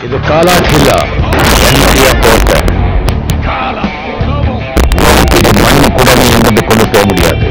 இது காலாக்கில்லா என்னுடைய கோட்டை. இது மண் குடமை என்பது கொண்டு போக முடியாது.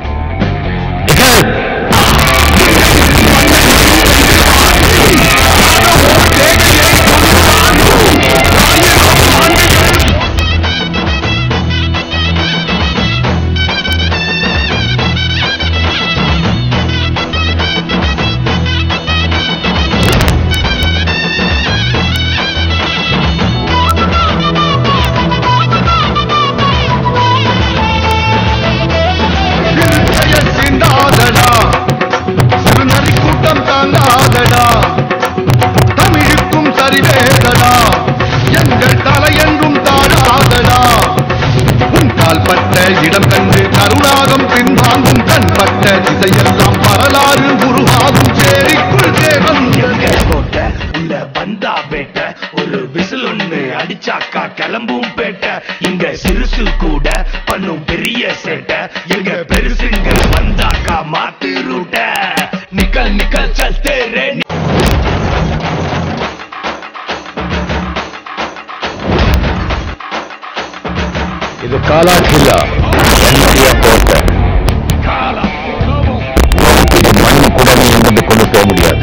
தமிழுக்கும் சரிவேதடா, எங்கள் தலையென்றும் தாழாதடா. உன் கால்பட்ட இடம் கண்டு கருணாகம் பின்வாங்கும், கண்பட்ட திசையெல்லாம் வரலாறு உருவாகும். சேரிக்குள் தேவன் கோட்ட உள்ள வந்தா பேட்ட, ஒரு விசில் ஒண்ணு அடிச்சாக்கா கிளம்பும் பேட்ட. இங்க சிறுசு கூட பண்ணும் பெரிய சேட்ட, எங்க பெருசுங்க வந்தாக்கா மாத்து ரூட்ட. நிக்கல் நிக்கல் சல்தே ரே. இது காலாக்கில்லா என்னுடைய கோட்டை. இது மண் குடமை என்பது கொண்டு போக முடியாது.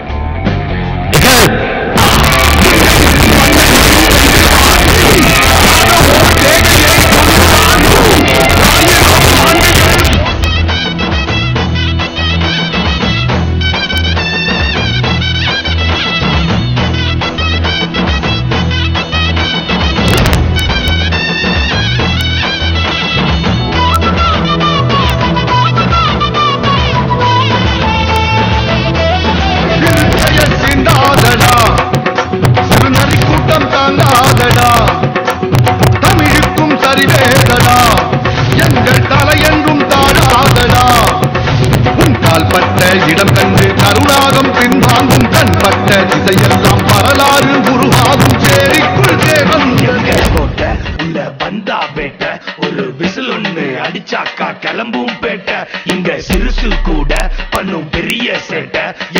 தமிழுக்கும் சரிவேதடா, எங்கள் தலையென்றும் தாழாதடா. உன் கால்பட்ட இடம் கண்டு கருணாகம் பின்வாங்கும், கண்பட்ட திசையெல்லாம் வரலாறு உருவாகும். சேரிக்குள் தேவன் கோட்ட உள்ள வந்தா பேட்ட, ஒரு விசில் ஒண்ணு அடிச்சாக்கா கிளம்பும் பேட்ட. இங்க சிறுசு கூட பண்ணும் பெரிய சேட்ட,